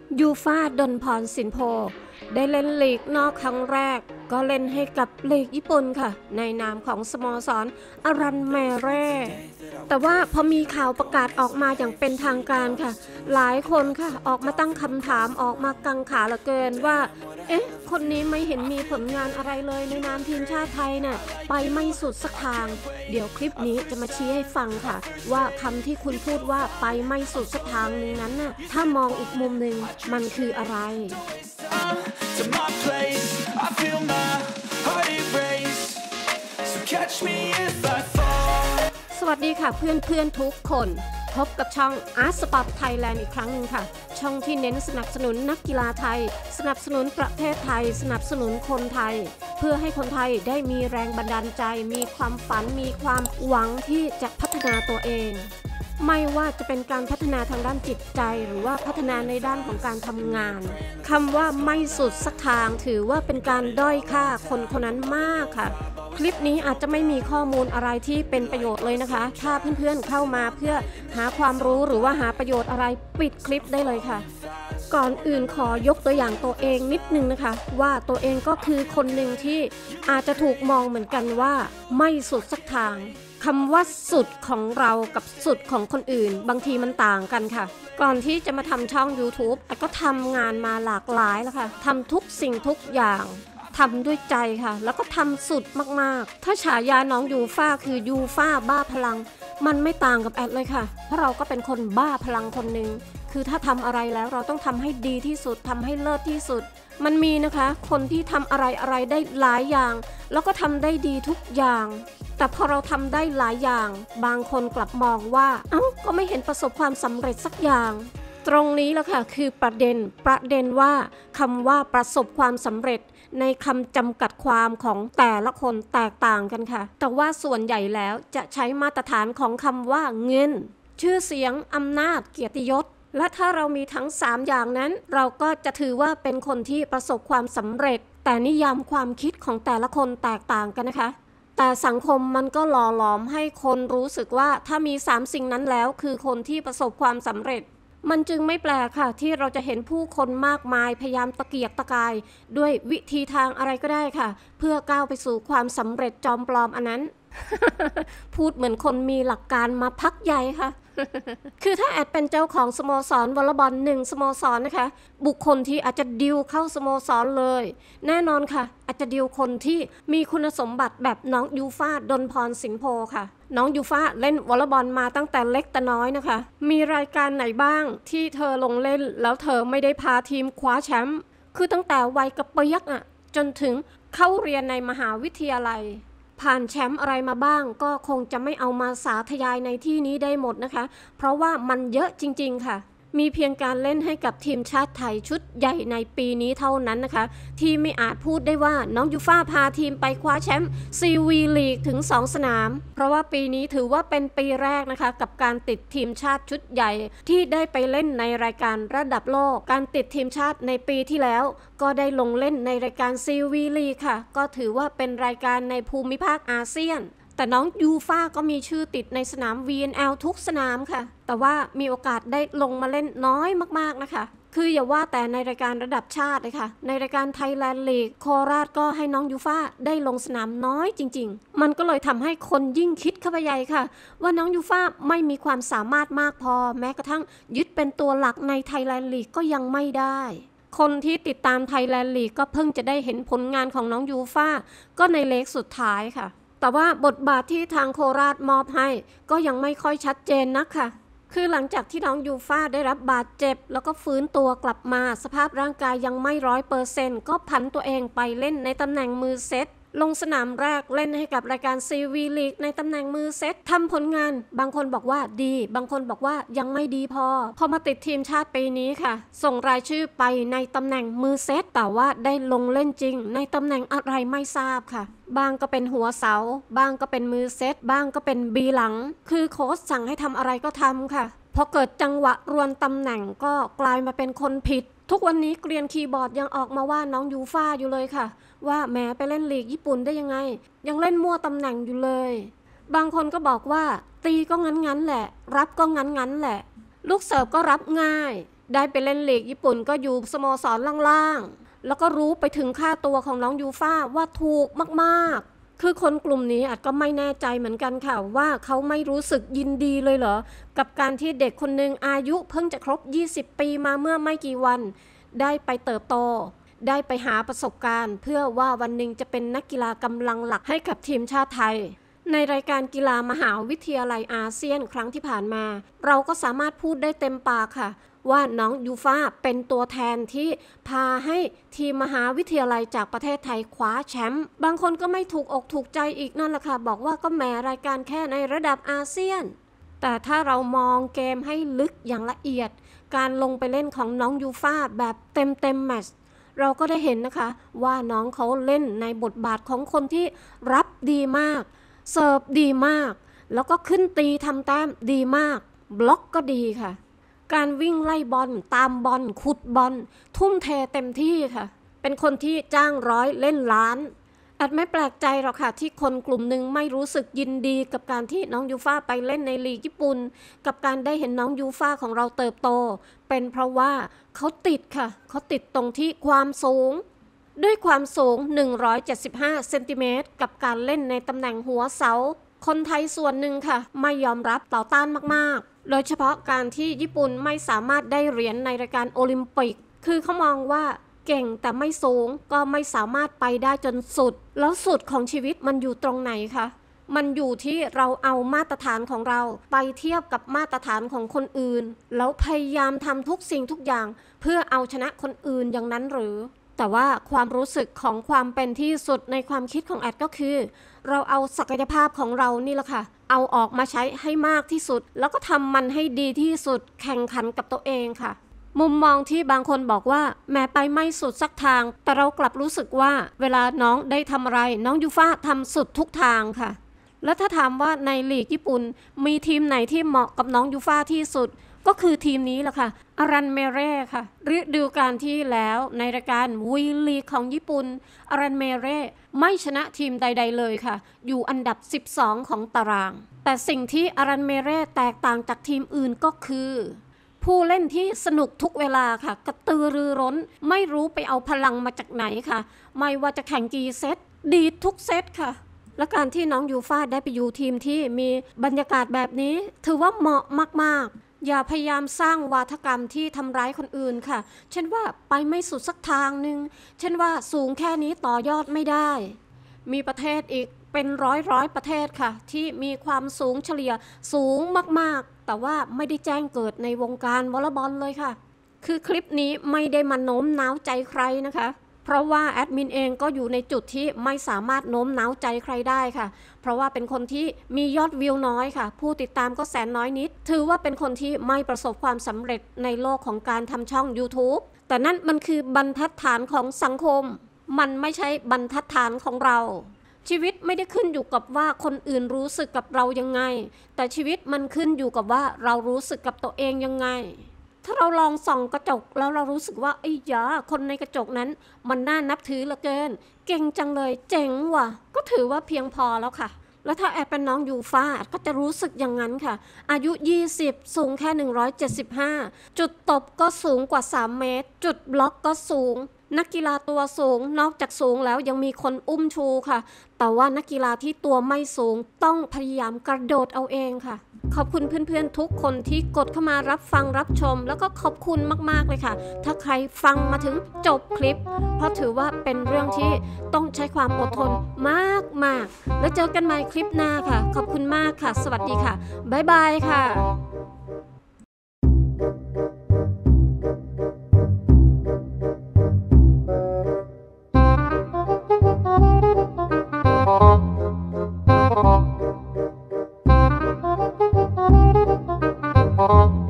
ยูฟ่าดลพรสินโพได้เล่นลีกนอกครั้งแรกก็เล่นให้กับลีกญี่ปุ่นค่ะในนามของสโมสรอารันแมเร่แต่ว่าพอมีข่าวประกาศออกมาอย่างเป็นทางการค่ะหลายคนค่ะออกมาตั้งคำถามออกมากังขาเหลือเกินว่าคนนี้ไม่เห็นมีผลงานอะไรเลยในนามทีมชาติไทยน่ะไปไม่สุดสักทางเดี๋ยวคลิปนี้จะมาชี้ให้ฟังค่ะว่าคำที่คุณพูดว่าไปไม่สุดสักทางนึงนั้นน่ะถ้ามองอีกมุมนึงมันคืออะไร To my place, I feel my heart erase. So catch me if I fall. สวัสดีค่ะเพื่อนทุกคนพบกับช่อง Art Sport Thailand อีกครั้งหนึ่งค่ะช่องที่เน้นสนับสนุนนักกีฬาไทยสนับสนุนประเทศไทยสนับสนุนคนไทยเพื่อให้คนไทยได้มีแรงบันดาลใจมีความฝันมีความหวังที่จะพัฒนาตัวเองไม่ว่าจะเป็นการพัฒนาทางด้านจิตใจหรือว่าพัฒนาในด้านของการทำงานคำว่าไม่สุดสักทางถือว่าเป็นการด้อยค่าคนคนนั้นมากค่ะคลิปนี้อาจจะไม่มีข้อมูลอะไรที่เป็นประโยชน์เลยนะคะถ้าเพื่อนๆเข้ามาเพื่อหาความรู้หรือว่าหาประโยชน์อะไรปิดคลิปได้เลยค่ะก่อนอื่นขอยกตัวอย่างตัวเองนิดนึงนะคะว่าตัวเองก็คือคนหนึ่งที่อาจจะถูกมองเหมือนกันว่าไม่สุดสักทางคำว่าสุดของเรากับสุดของคนอื่นบางทีมันต่างกันค่ะก่อนที่จะมาทำช่อง YouTube ก็ทำงานมาหลากหลายแล้วค่ะทำทุกสิ่งทุกอย่างทำด้วยใจค่ะแล้วก็ทำสุดมากๆถ้าฉายาน้องยูฟ่าคือยูฟ่าบ้าพลังมันไม่ต่างกับแอดเลยค่ะเพราะเราก็เป็นคนบ้าพลังคนหนึ่งคือถ้าทำอะไรแล้วเราต้องทำให้ดีที่สุดทำให้เลิศที่สุดมันมีนะคะคนที่ทำอะไรได้หลายอย่างแล้วก็ทำได้ดีทุกอย่างแต่พอเราทำได้หลายอย่างบางคนกลับมองว่าก็ไม่เห็นประสบความสำเร็จสักอย่างตรงนี้แหละค่ะคือประเด็นว่าคำว่าประสบความสำเร็จในคำจำกัดความของแต่ละคนแตกต่างกันค่ะแต่ว่าส่วนใหญ่แล้วจะใช้มาตรฐานของคำว่าเงินชื่อเสียงอำนาจเกียรติยศและถ้าเรามีทั้ง3อย่างนั้นเราก็จะถือว่าเป็นคนที่ประสบความสำเร็จแต่นิยามความคิดของแต่ละคนแตกต่างกันนะคะแต่สังคมมันก็หล่อหลอมให้คนรู้สึกว่าถ้ามี3สิ่งนั้นแล้วคือคนที่ประสบความสำเร็จมันจึงไม่แปลกค่ะที่เราจะเห็นผู้คนมากมายพยายามตะเกียกตะกายด้วยวิธีทางอะไรก็ได้ค่ะเพื่อก้าวไปสู่ความสำเร็จจอมปลอมอันนั้น พูดเหมือนคนมีหลักการมาพักใหญ่ค่ะ คือถ้าแอดเป็นเจ้าของสโมสรวอลเลย์บอล1สโมสรนะคะบุคคลที่อาจจะดิวเข้าสโมสรเลยแน่นอนค่ะอาจจะดิวคนที่มีคุณสมบัติแบบน้องยูฟ่าดลพรสินโพค่ะน้องยูฟ่าเล่นวอลเลย์บอลมาตั้งแต่เล็กแต่น้อยนะคะมีรายการไหนบ้างที่เธอลงเล่นแล้วเธอไม่ได้พาทีมคว้าแชมป์คือตั้งแต่วัยกระเปียกจนถึงเข้าเรียนในมหาวิทยาลัยผ่านแชมป์อะไรมาบ้างก็คงจะไม่เอามาสาธยายในที่นี้ได้หมดนะคะเพราะว่ามันเยอะจริงๆค่ะมีเพียงการเล่นให้กับทีมชาติไทยชุดใหญ่ในปีนี้เท่านั้นนะคะที่ไม่อาจพูดได้ว่าน้องยูฟ่าพาทีมไปคว้าแชมป์ซีวีลีกถึง2สนามเพราะว่าปีนี้ถือว่าเป็นปีแรกนะคะกับการติดทีมชาติชุดใหญ่ที่ได้ไปเล่นในรายการระดับโลกการติดทีมชาติในปีที่แล้วก็ได้ลงเล่นในรายการซีวีลีกค่ะก็ถือว่าเป็นรายการในภูมิภาคอาเซียนแต่น้องยูฟ่าก็มีชื่อติดในสนาม VNL ทุกสนามค่ะแต่ว่ามีโอกาสได้ลงมาเล่นน้อยมากๆนะคะคืออย่าว่าแต่ในรายการระดับชาติเลยค่ะในรายการไทยแลนด์ลีกโคราชก็ให้น้องยูฟ่าได้ลงสนามน้อยจริงๆมันก็เลยทำให้คนยิ่งคิดเข้าไปใหญ่ค่ะว่าน้องยูฟ่าไม่มีความสามารถมากพอแม้กระทั่งยึดเป็นตัวหลักในไทยแลนด์ลีกก็ยังไม่ได้คนที่ติดตามไทยแลนด์ลีกก็เพิ่งจะได้เห็นผลงานของน้องยูฟ่าก็ในเลกสุดท้ายค่ะแต่ว่าบทบาทที่ทางโคราชมอบให้ก็ยังไม่ค่อยชัดเจนนักค่ะคือหลังจากที่น้องยูฟ่าได้รับบาดเจ็บแล้วก็ฟื้นตัวกลับมาสภาพร่างกายยังไม่100%ก็ผันตัวเองไปเล่นในตำแหน่งมือเซตลงสนามแรกเล่นให้กับรายการซีวีลีกในตำแหน่งมือเซตทำผลงานบางคนบอกว่าดีบางคนบอกว่ายังไม่ดีพอมาติดทีมชาติปีนี้ค่ะส่งรายชื่อไปในตำแหน่งมือเซตแต่ว่าได้ลงเล่นจริงในตำแหน่งอะไรไม่ทราบค่ะบางก็เป็นหัวเสาบางก็เป็นมือเซตบ้างก็เป็นบีหลังคือโค้ชสั่งให้ทำอะไรก็ทำค่ะพอเกิดจังหวะรวนตำแหน่งก็กลายมาเป็นคนผิดทุกวันนี้เกรียนคีย์บอร์ดยังออกมาว่าน้องยูฟ่าอยู่เลยค่ะว่าแม้ไปเล่นลีกญี่ปุ่นได้ยังไงยังเล่นมั่วตำแหน่งอยู่เลยบางคนก็บอกว่าตีก็งั้นแหละรับก็งั้นแหละลูกเสิร์ฟก็รับง่ายได้ไปเล่นลีกญี่ปุ่นก็อยู่สโมสรล่างๆแล้วก็รู้ไปถึงค่าตัวของน้องยูฟ่าว่าถูกมากๆคือคนกลุ่มนี้อาจก็ไม่แน่ใจเหมือนกันค่ะว่าเขาไม่รู้สึกยินดีเลยเหรอกับการที่เด็กคนหนึ่งอายุเพิ่งจะครบ20 ปีมาเมื่อไม่กี่วันได้ไปเติบโตได้ไปหาประสบการณ์เพื่อว่าวันหนึ่งจะเป็นนักกีฬากำลังหลักให้กับทีมชาติไทยในรายการกีฬามหาวิทยาลัยอาเซียนครั้งที่ผ่านมาเราก็สามารถพูดได้เต็มปากค่ะว่าน้องยูฟ่าเป็นตัวแทนที่พาให้ทีมมหาวิทยาลัยจากประเทศไทยคว้าแชมป์บางคนก็ไม่ถูกอกถูกใจอีกนั่นแหละค่ะบอกว่าก็แหมรายการแค่ในระดับอาเซียนแต่ถ้าเรามองเกมให้ลึกอย่างละเอียดการลงไปเล่นของน้องยูฟ่าแบบเต็มแมตช์เราก็ได้เห็นนะคะว่าน้องเขาเล่นในบทบาทของคนที่รับดีมากเสิร์ฟดีมากแล้วก็ขึ้นตีทำแต้มดีมากบล็อกก็ดีค่ะการวิ่งไล่บอลตามบอลขุดบอลทุ่มเทเต็มที่ค่ะเป็นคนที่จ้างร้อยเล่นล้านอาจไม่แปลกใจหรอกค่ะที่คนกลุ่มหนึ่งไม่รู้สึกยินดีกับการที่น้องยูฟ่าไปเล่นในลีกญี่ปุ่นกับการได้เห็นน้องยูฟ่าของเราเติบโตเป็นเพราะว่าเขาติดค่ะเขาติดตรงที่ความสูงด้วยความสูง175เซนติเมตรกับการเล่นในตำแหน่งหัวเสาคนไทยส่วนหนึ่งค่ะไม่ยอมรับต่อต้านมากๆโดยเฉพาะการที่ญี่ปุ่นไม่สามารถได้เหรียญในรายการโอลิมปิกคือเขามองว่าเก่งแต่ไม่สูงก็ไม่สามารถไปได้จนสุดแล้วสุดของชีวิตมันอยู่ตรงไหนคะมันอยู่ที่เราเอามาตรฐานของเราไปเทียบกับมาตรฐานของคนอื่นแล้วพยายามทำทุกสิ่งทุกอย่างเพื่อเอาชนะคนอื่นอย่างนั้นหรือแต่ว่าความรู้สึกของความเป็นที่สุดในความคิดของแอดก็คือเราเอาศักยภาพของเรานี่แหละค่ะเอาออกมาใช้ให้มากที่สุดแล้วก็ทำมันให้ดีที่สุดแข่งขันกับตัวเองค่ะมุมมองที่บางคนบอกว่าแม้ไปไม่สุดสักทางแต่เรากลับรู้สึกว่าเวลาน้องได้ทำอะไรน้องยูฟ่าทำสุดทุกทางค่ะแล้วถ้าถามว่าในลีกญี่ปุ่นมีทีมไหนที่เหมาะกับน้องยูฟ่าที่สุดก็คือทีมนี้แหละค่ะอารันเมเร่ค่ะฤดูกาลที่แล้วในรายการวีลีกของญี่ปุ่นอารันเมเร่ไม่ชนะทีมใดๆเลยค่ะอยู่อันดับ12ของตารางแต่สิ่งที่อารันเมเร่แตกต่างจากทีมอื่นก็คือผู้เล่นที่สนุกทุกเวลาค่ะกระตือรือร้นไม่รู้ไปเอาพลังมาจากไหนค่ะไม่ว่าจะแข่งกี่เซตดีทุกเซตค่ะและการที่น้องยูฟ่าได้ไปอยู่ทีมที่มีบรรยากาศแบบนี้ถือว่าเหมาะมากๆอย่าพยายามสร้างวาทกรรมที่ทำร้ายคนอื่นค่ะเช่นว่าไปไม่สุดสักทางนึงเช่นว่าสูงแค่นี้ต่อยอดไม่ได้มีประเทศอีกเป็นร้อยประเทศค่ะที่มีความสูงเฉลี่ยสูงมากๆแต่ว่าไม่ได้แจ้งเกิดในวงการวอลเลย์บอลเลยค่ะคือคลิปนี้ไม่ได้มาโน้มน้าวใจใครนะคะเพราะว่าแอดมินเองก็อยู่ในจุดที่ไม่สามารถโน้มน้าวใจใครได้ค่ะเพราะว่าเป็นคนที่มียอดวิวน้อยค่ะผู้ติดตามก็แสนน้อยนิดถือว่าเป็นคนที่ไม่ประสบความสำเร็จในโลกของการทำช่อง YouTube แต่นั่นมันคือบรรทัดฐานของสังคมมันไม่ใช่บรรทัดฐานของเราชีวิตไม่ได้ขึ้นอยู่กับว่าคนอื่นรู้สึกกับเรายังไงแต่ชีวิตมันขึ้นอยู่กับว่าเรารู้สึกกับตัวเองยังไงถ้าเราลองส่องกระจกแล้วเรารู้สึกว่าไอ้ยาคนในกระจกนั้นมันน่านับถือเหลือเกินเก่งจังเลยเจ๋งว่ะก็ถือว่าเพียงพอแล้วค่ะแล้วถ้าแอดเป็นน้องยูฟ่าก็จะรู้สึกอย่างนั้นค่ะอายุ20สูงแค่175จุดตบก็สูงกว่า3เมตรจุดบล็อกก็สูงนักกีฬาตัวสูงนอกจากสูงแล้วยังมีคนอุ้มชูค่ะแต่ว่านักกีฬาที่ตัวไม่สูงต้องพยายามกระโดดเอาเองค่ะขอบคุณเพื่อนๆทุกคนที่กดเข้ามารับฟังรับชมแล้วก็ขอบคุณมากๆเลยค่ะถ้าใครฟังมาถึงจบคลิปเพราะถือว่าเป็นเรื่องที่ต้องใช้ความอดทนมากๆแล้วเจอกันใหม่คลิปหน้าค่ะขอบคุณมากค่ะสวัสดีค่ะบ๊ายบายค่ะ Oh